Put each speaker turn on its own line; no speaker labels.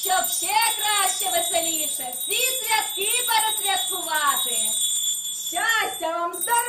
щоб ще краще, веселіше всі святки пересвяткувати.
Щастя вам, здоров'я!